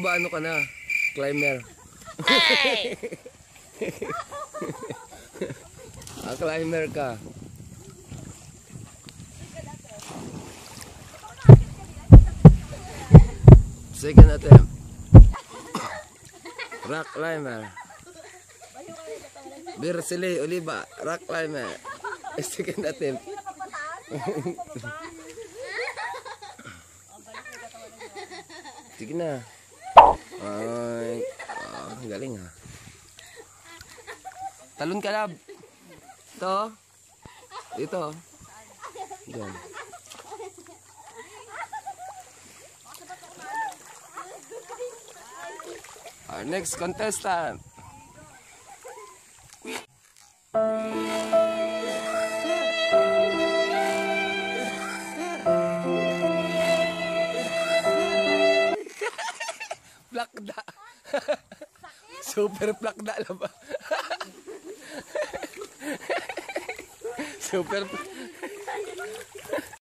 ba ano ka na? Climber. Hey! Climber ka. Second attempt. Rock climber. Birsili Oliva, rock climber. Second attempt. Sige na. Ay, galing ha. Talon ka, lab. Ito. Dito. Diyan. Our next contestant. Plakda. Super plakda lang ba? Super